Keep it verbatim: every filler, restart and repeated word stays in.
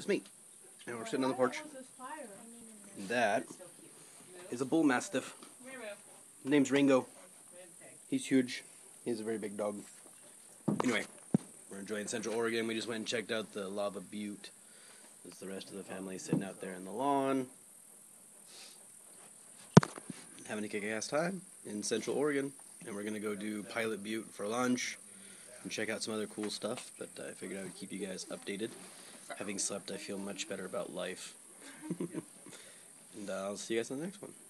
me. And we're sitting on the porch. And that is a bull mastiff. His name's Ringo. He's huge. He's a very big dog. Anyway, we're enjoying Central Oregon. We just went and checked out the Lava Butte. There's the rest of the family sitting out there in the lawn. Having a kick-ass time in Central Oregon. And we're going to go do Pilot Butte for lunch and check out some other cool stuff. But uh, I figured I would keep you guys updated. Having slept, I feel much better about life. And uh, I'll see you guys in the next one.